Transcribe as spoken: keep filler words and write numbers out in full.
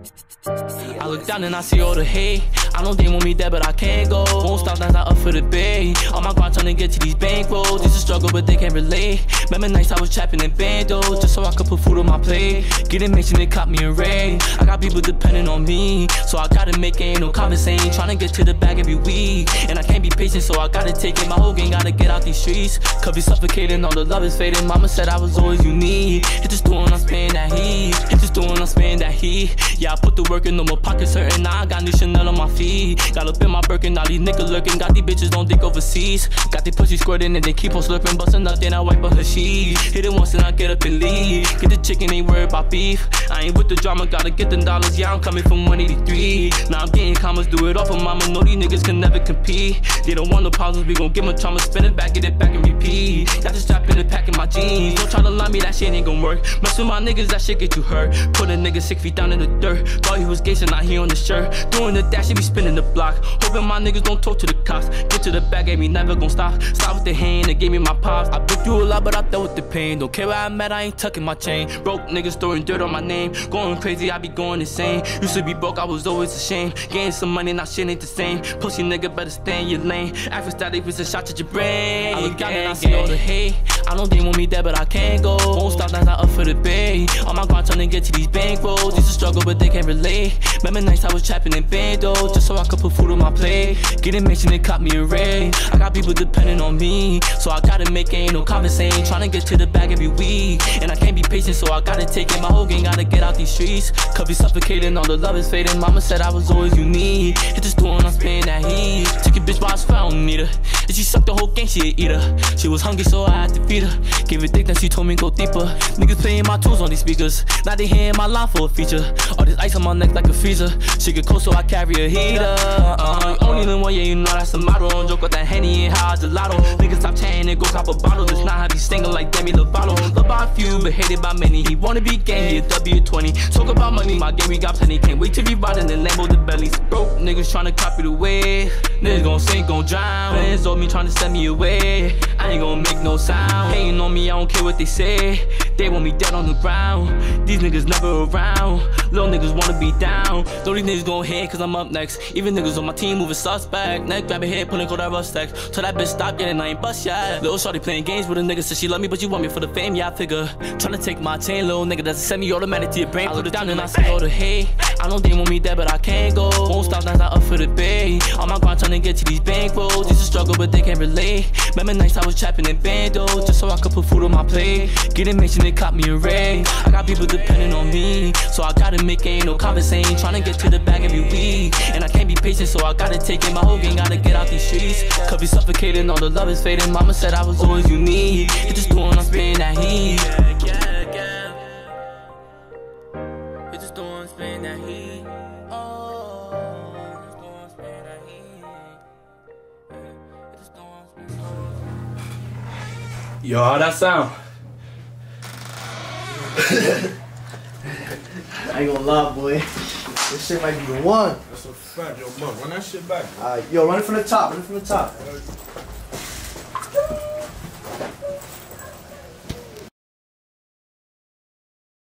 I look down and I see all the hate. I know they want me dead, but I can't go. Won't stop, that's not up for debate. On my grind trying to get to these bankrolls. It's a struggle, but they can't relate. Remember nights I was trapping in bandos just so I could put food on my plate. Getting mentioned, it caught me in rain. I got people depending on me, so I gotta make it, ain't no conversation. Trying to get to the bag every week, and I can't be patient, so I gotta take it. My whole gang gotta get out these streets. Could be suffocating, all the love is fading. Mama said I was always unique. Hit the store and I'm spending that heat. Hit the store and I'm spending that heat. Yeah, I put the work in, no more pockets hurting. Now I got new Chanel on my feet. Got up in my Birkin, all these niggas lurking. Got these bitches don't dick overseas. Got these pussy squirting and they keep on slurping. Bustin' up, then I wipe up her sheet. Hit it once and I get up and leave. Get the chicken, ain't worried about beef. I ain't with the drama, gotta get them dollars. Yeah, I'm coming from one eighty-three. Now I'm getting commas, do it all for mama. Know these niggas can never compete. They don't want no problems, we gon' give them trauma. Spin it back, get it back and repeat. Got this strap in the pack in my jeans. Don't try to lie me, that shit ain't gon' work. Mess with my niggas, that shit get you hurt. Put a nigga six feet down in the dirt. Thought he was gay, so now he on the shirt. Doing the dash, he be spinning the block. Hoping my niggas don't talk to the cops. Get to the bag, ain't me never gon' stop. Stop with the hand, they gave me my pops. I been through a lot, but I dealt with the pain. Don't care where I'm at, I ain't tucking my chain. Broke niggas throwing dirt on my name. Going crazy, I be going insane. Used to be broke, I was always ashamed. Getting some money, now shit ain't the same. Pussy nigga better stay in your lane. Act for static, it's a shot to your brain. I look down and I see all the hate. I know they want me dead, but I can't go. Won't stop, that's not up for debate. On my grind trying to get to these bankrolls. It's a struggle, but they can't relate. Remember nights I was trapping in bandos just so I could put food on my plate. Getting mentioned, it caught me in rain. I got people depending on me, so I gotta make it, ain't no conversation. Trying to get to the bag every week, and I can't be patient, so I gotta take it. My whole gang gotta get out these streets. Could be suffocating, all the love is fading. Mama said I was always unique. Hit the store and I'm spending that heat. Took a bitch, but I swear I don't need her. And she sucked the whole gang, she a eater. She was hungry, so I had to feed her. Gave her dick, then she told me go deeper. Niggas playing my tunes on these speakers. Now they hearing my line for a feature. All this ice on my neck like a freezer. She get cold, so I carry a heater. Uh, only the one, yeah, you know that's the motto. Don't joke with that Henny and high gelato. Niggas stop chatting and go cop a bottle. This not have you singing like Demi Lovato. Loved by a few, but hated by many. He wanna be gang, he a W twenty. Talk about money, my game, we got plenty. Can't wait to be riding in Lambo the bellies. Broke niggas tryna copy the wave. Niggas gon' sink, gon' drown. Friends on me tryna send me away. I ain't gon' make no sound. Hating on me, I don't care what they say. They want me dead on the ground. These niggas never around. Little niggas wanna be down. Know these niggas gon' hit cause I'm up next. Even niggas on my team moving suspect. Neck grabbing head, pulling cold that rush text. Tell that bitch stop getting, I ain't bust yet. Little shorty playing games with a nigga, said she love me, but you want me for the fame, yeah I figure. Tryna take my chain, little nigga, that's a semi-automatic to your brain. I look down and I see all the hate. I know they want me dead, but I can't go. Won't stop, that's not up for debate. On my grind tryna get to these bankrolls. It's a struggle, but they can't relate. Remember nights I was trapping in bandos just so I could put food on my plate. Getting mentioned, it caught me in rain. I got people depending on me, so I gotta make it, ain't no conversation. Tryna get to the bag every week, and I can't be patient, so I gotta take it. My whole gang gotta get out these streets. Could be suffocating, all the love is fading. Mama said I was always unique. Hit the store and I'm spending that heat. Yeah, yeah, yeah. Hit the store and spending that heat. Oh, hit the store and spending that heat. Hit the store and spending that heat. Yo, how that sound? I ain't gonna lie, boy. This shit might be the one. That's a fact, yo, Buck. Run that shit back. Alright, yo, run it from the top. Run it from the top.